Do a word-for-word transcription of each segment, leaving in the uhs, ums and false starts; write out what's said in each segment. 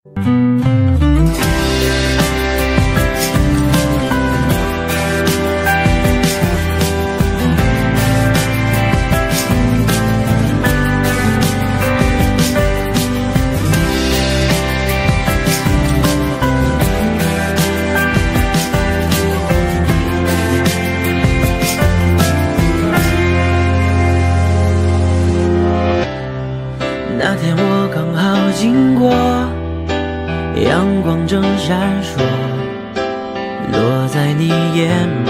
那天我刚好经过，阳光正闪烁，落在你眼波。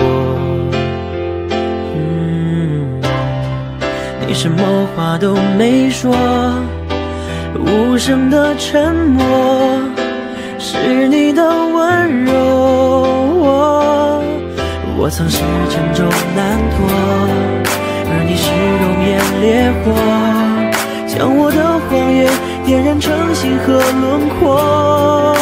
嗯，你什么话都没说，无声的沉默是你的温柔。我曾是沉重难躲，而你是容颜烈火，将我的谎言点燃成星河轮廓。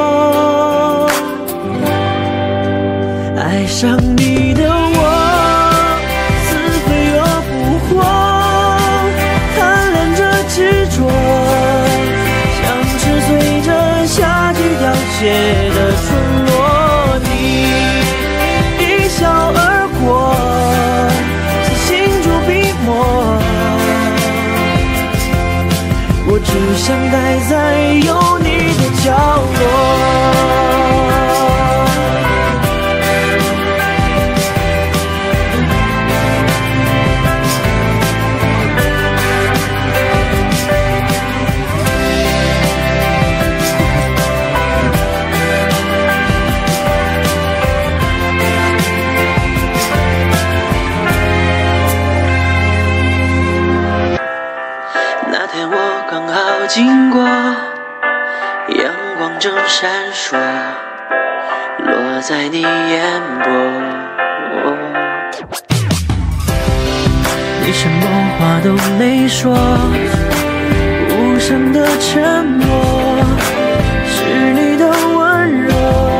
爱上你的我，似飞蛾扑火，贪恋着执着，像是随着夏季凋谢的春落。你一笑而过，似心著笔墨，我只想待在有你的角落。那天我刚好经过，阳光正闪烁，落在你眼波。你什么话都没说，无声的沉默是你的温柔。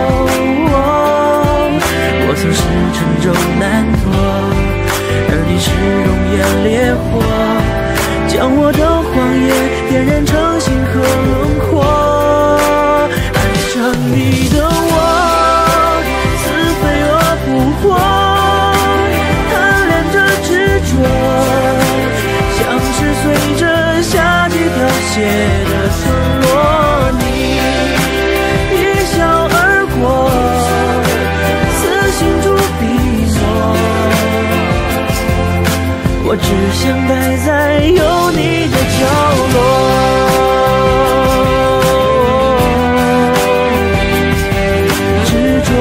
我曾是沉重难躲，而你是容颜烈火，将我的谎言点燃成星河轮廓。爱上你的我，似飞蛾扑火，贪恋着执着，像是随着夏季凋谢的春落。你一笑而过，似心著笔墨，我只想待在有你的角落。执着，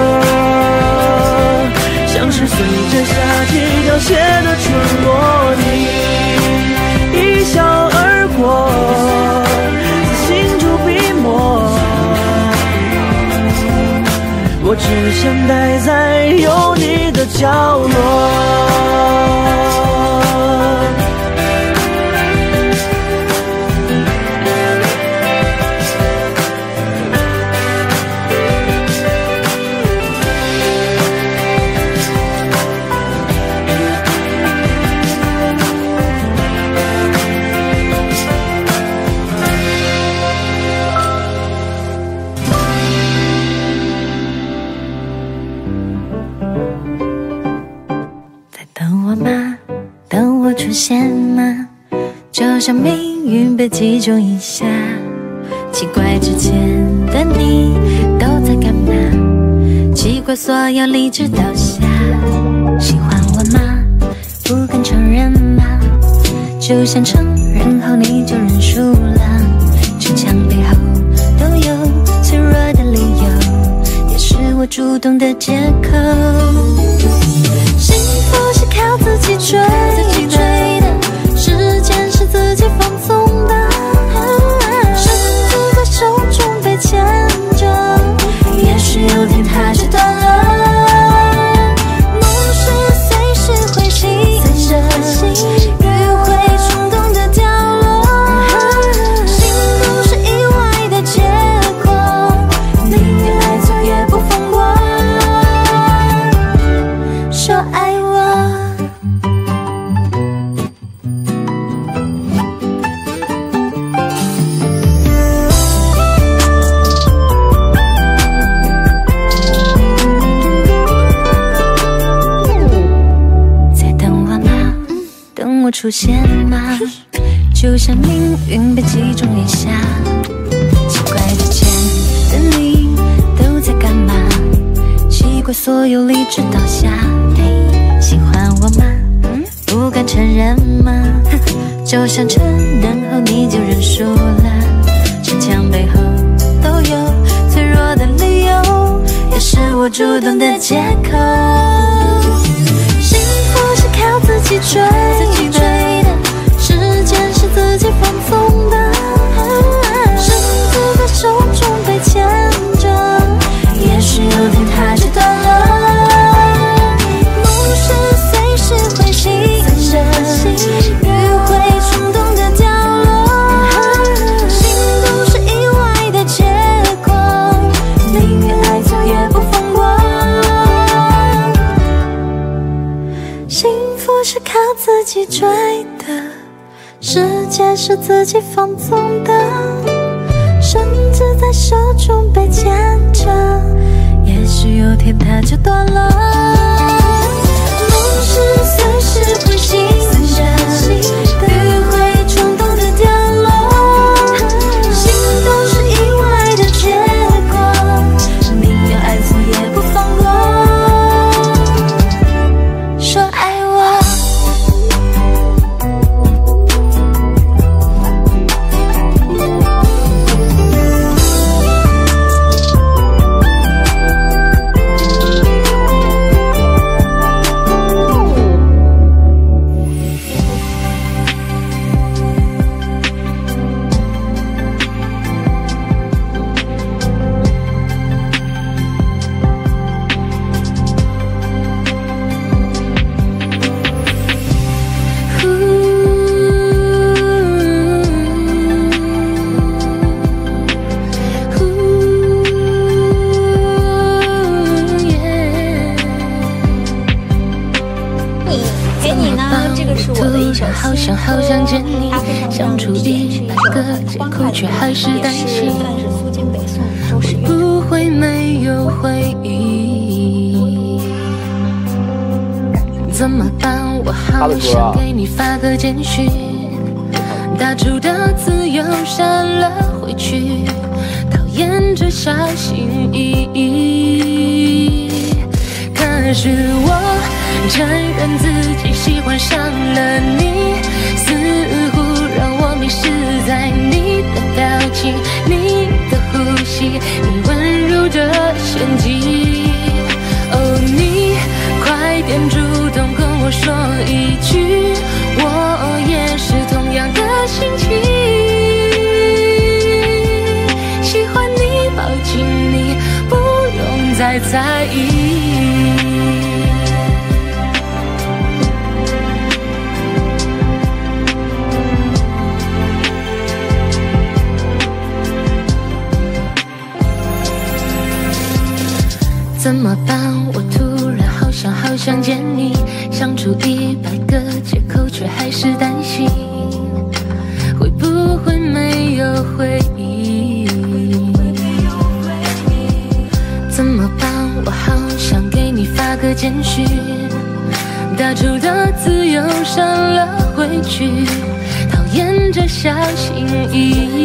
像是随着夏季凋谢的春落。你一笑而过，似心著笔墨，我只想待在有你的角落。 出现吗？就像命运被击中一下，奇怪之前的你都在干嘛？奇怪所有理智倒下，喜欢我吗？不敢承认吗？就像承认后你就认输了，逞强背后都有脆弱的理由，也是我主动的借口。幸福是靠自己追的，时间是自己放纵的，绳子在手中被牵着，也许有天它是断了。梦是随时会醒的，约会冲动的掉落，幸福是意外的结果，宁愿爱错也不放过。说爱我， 出现吗？就像命运被击中脸颊。奇怪的见的你都在干嘛？奇怪所有理智倒下。嘿，喜欢我吗？不敢承认吗？就算承认后你就认输了。逞强背后都有脆弱的理由，也是我主动的借口。幸福是靠自己追的，时间是自己放纵的，绳子在手中被牵着，也许有天它就断了。梦是随时会醒的，迂回冲动的掉落，心动是意外的结果，宁愿爱错也不放过。幸福是靠自己追的，世界是自己放纵的，绳子在手中被牵着，也许有天它就断了。梦是随时会醒的，迂回冲动的掉落，心动是意外的结果，宁愿爱错也不放过。说爱我。 好想好想见你，想出一百个借口，却还是担心会不会没有回忆。怎么办？我好想给你发个简讯，打出的字又删了回去，讨厌这小心翼翼。可是我承认自己喜欢上了你，似乎让我迷失在你的表情，你的呼吸，你温柔的陷阱。哦，你快点主动跟我说一句，我也是同样的心情。喜欢你，抱紧你，不用再在意。怎么办？我突然好想好想见你，想出一百个借口，却还是担心会不会没有回忆。怎么办？我好想给你发个简讯，打出的字又删了回去，讨厌这小心翼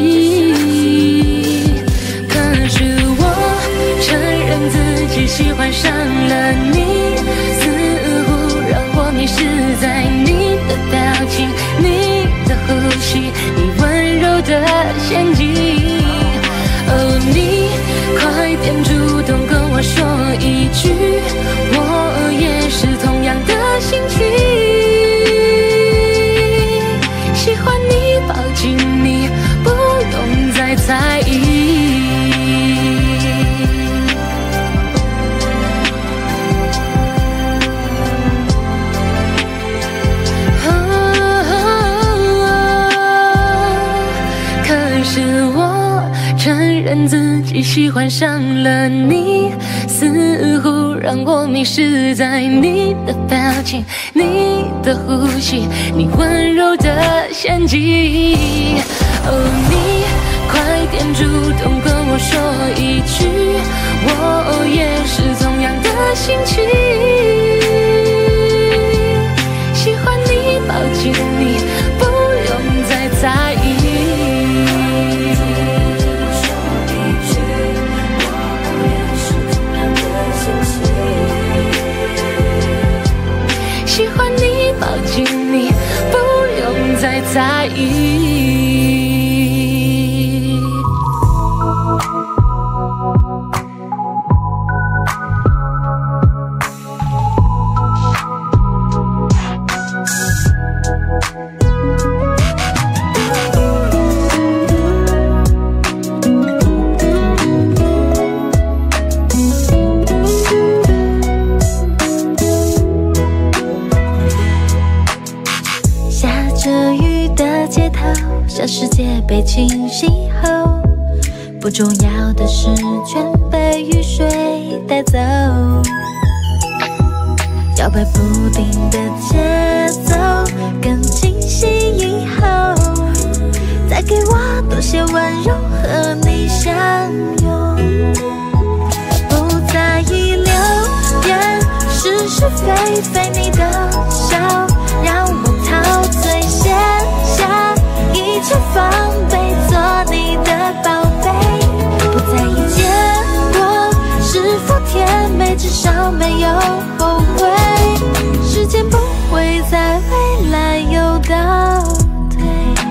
翼。可是我承认自己喜欢上了你，似乎让我迷失在你的表情，你的呼吸，你温柔的陷阱。哦，你快点主动跟我说一句，我也是同样的心情。喜欢你，抱紧你，不用再在意。承认自己喜欢上了你，似乎让我迷失在你的表情，你的呼吸，你温柔的陷阱。哦，你快点主动跟我说一句，我也是同样的心情。喜欢你，抱紧你， 被清洗后，不重要的事全被雨水带走。摇摆不定的节奏更清晰以后，再给我多些温柔和你相拥。不在意流言是是非非，你的笑让我陶醉卸下一切防备，做你的宝贝。不在意结果是否甜美，至少没有后悔。时间不会在未来又倒退。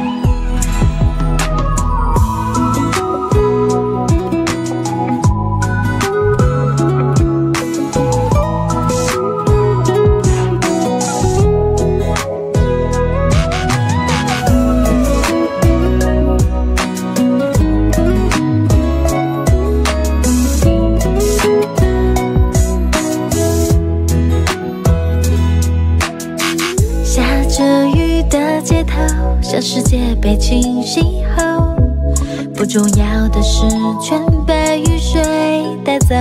像世界被清洗后，不重要的事全被雨水带走。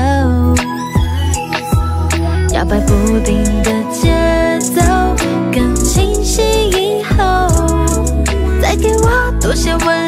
摇摆不定的节奏更清晰以后，再给我多些温